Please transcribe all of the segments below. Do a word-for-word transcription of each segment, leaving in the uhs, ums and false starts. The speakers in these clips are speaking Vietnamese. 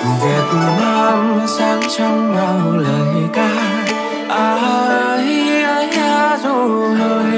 Việt Nam sáng trong bao lời ca. À ơi ơi à ru ơi,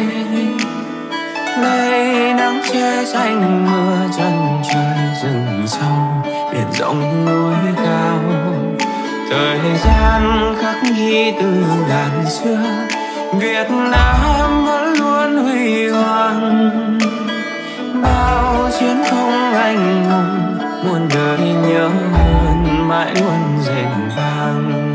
ngày nắng che xanh mưa chân trời rừng sâu biển rộng núi cao. Thời gian khắc ghi từ ngàn xưa, Việt Nam vẫn luôn huy hoàng. Bao chiến công anh hùng muôn đời nhớ ơn, mãi luôn rền vang.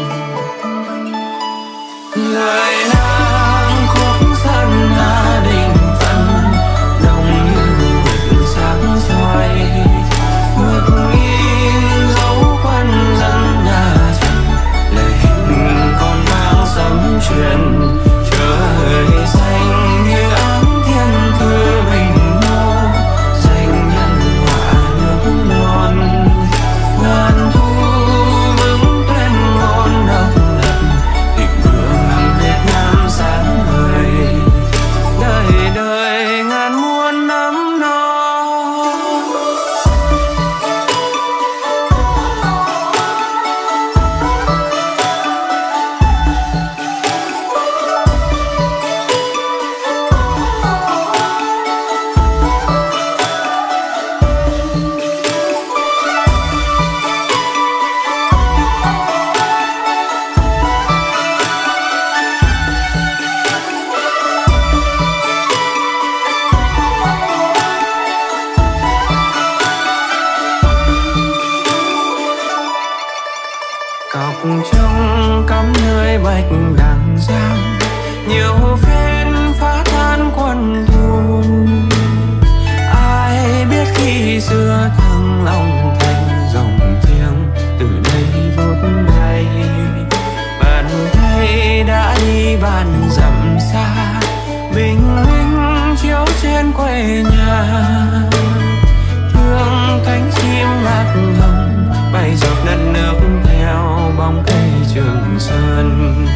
Lời nàng khúc dân Hà Đình Phận đồng như nguyện sáng soi, mực in dấu quân dân nhà Trần, lời hình còn vang sấm truyền. Trời xanh như áng thiên thư bình mô, danh nhân họa nước non. Ngàn thu vững tuyên ngôn độc lập, thịnh vượng Việt Nam sáng ngời, đời đời ngàn muôn năm no. Cọc trong cắm nơi bạch đằng giang, nhiều phen phá tan quân thù. Ai biết khi xưa thăng long thành dòng thiêng từ đây vút bay. Bàn tay đã đi bàn dặm xa, bình minh chiếu trên quê nhà. Thương cánh chim lạc hồng bay dọc đất nước theo bóng cây Trường Sơn.